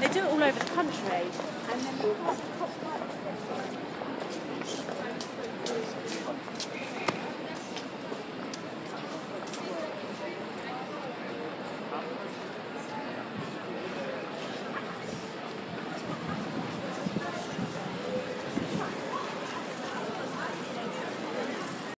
They do it all over the country. And then the cops like